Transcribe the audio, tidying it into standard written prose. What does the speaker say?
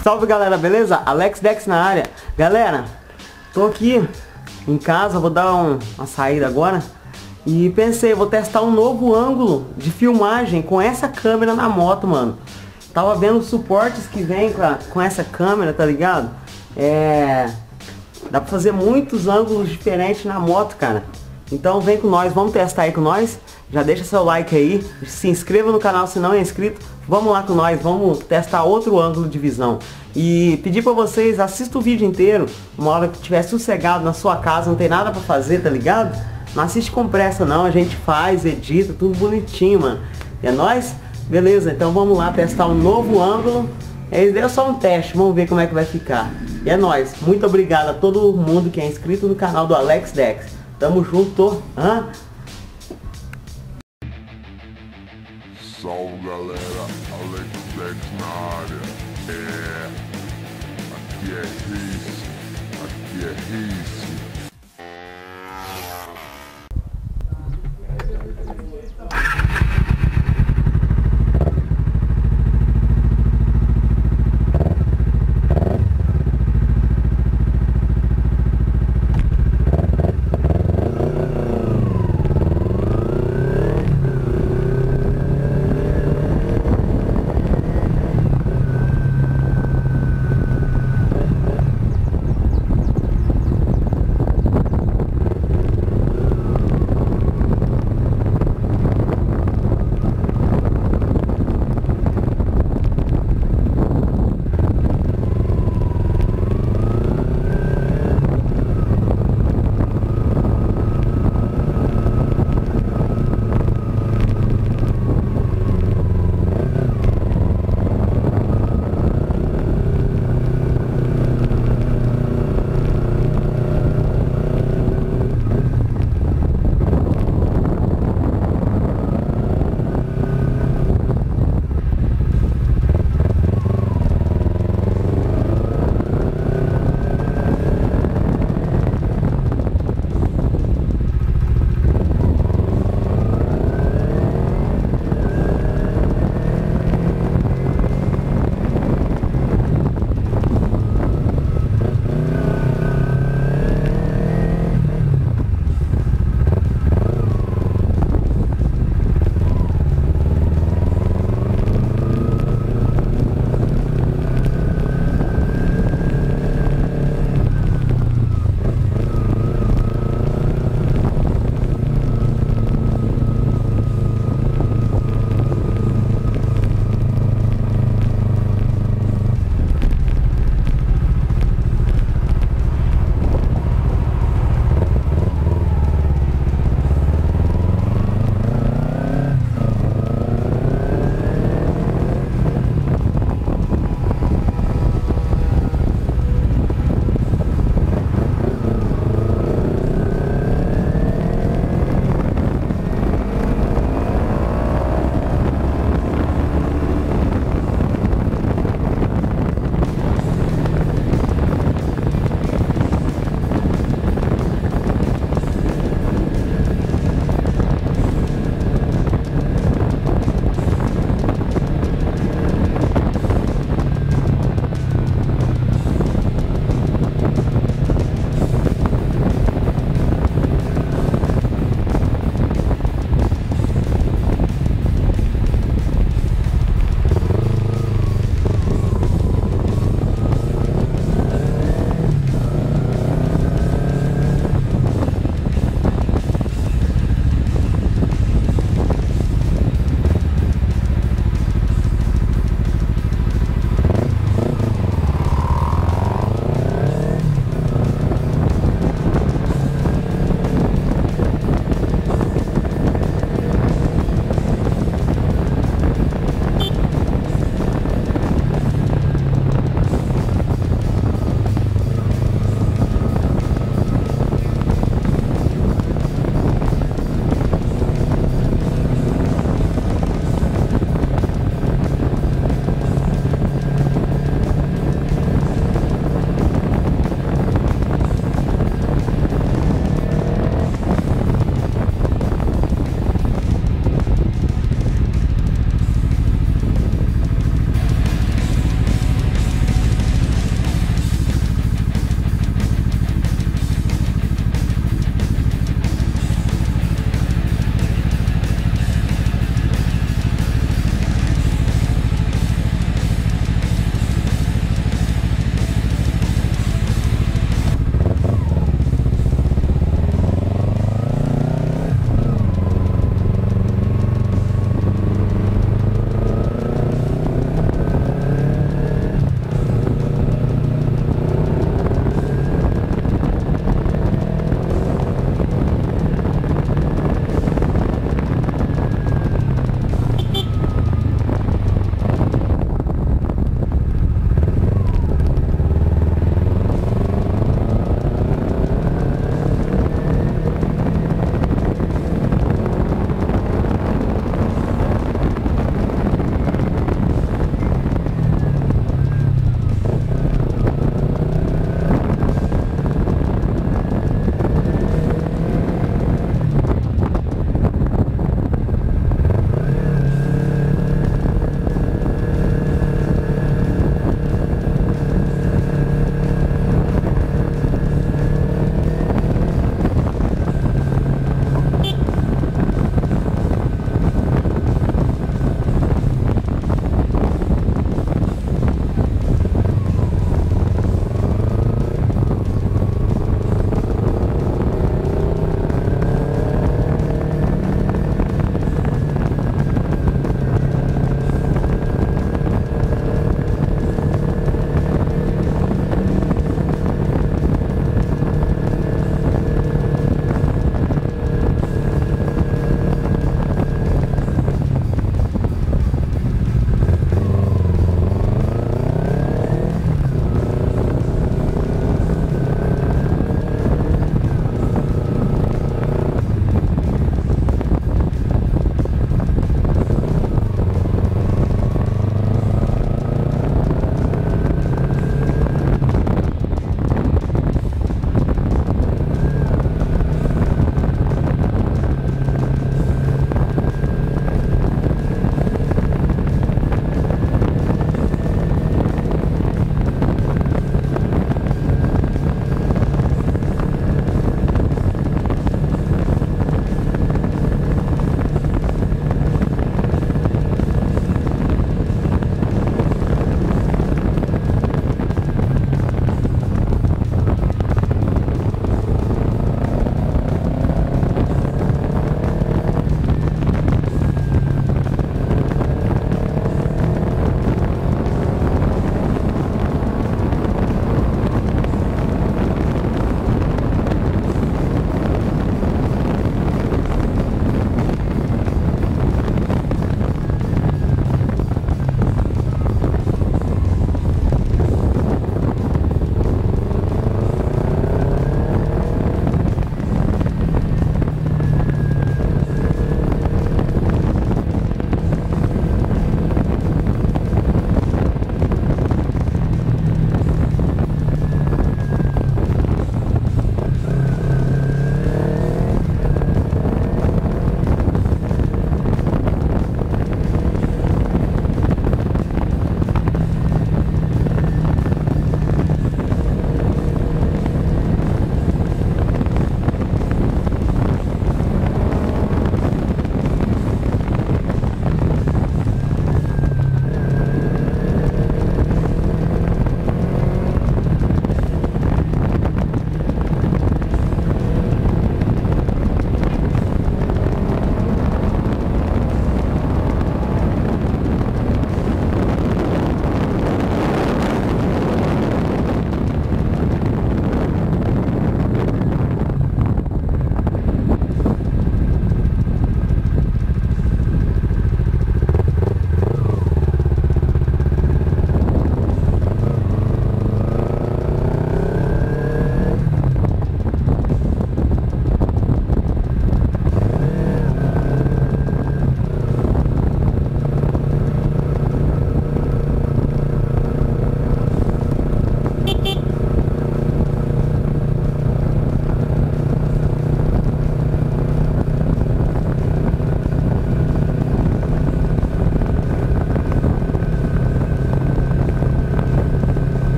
Salve galera, beleza? Alex Dex na área. Galera, tô aqui em casa, vou dar uma saída agora. E pensei, vou testar um novo ângulo de filmagem com essa câmera na moto, mano. Tava vendo os suportes que vem com essa câmera, tá ligado? Dá pra fazer muitos ângulos diferentes na moto, cara. Então vem com nós, vamos testar aí com nós. Já deixa seu like aí, se inscreva no canal se não é inscrito. Vamos lá com nós, vamos testar outro ângulo de visão. E pedir pra vocês, assista o vídeo inteiro. Uma hora que estiver sossegado na sua casa, não tem nada pra fazer, tá ligado? Não assiste com pressa não, a gente faz, edita, tudo bonitinho, mano. É nóis? Beleza, então vamos lá testar um novo ângulo. Esse daí é só um teste, vamos ver como é que vai ficar. E é nóis, muito obrigado a todo mundo que é inscrito no canal do Alex Dex. Tamo junto, Salve galera, Alex Dex na área. Aqui é Race,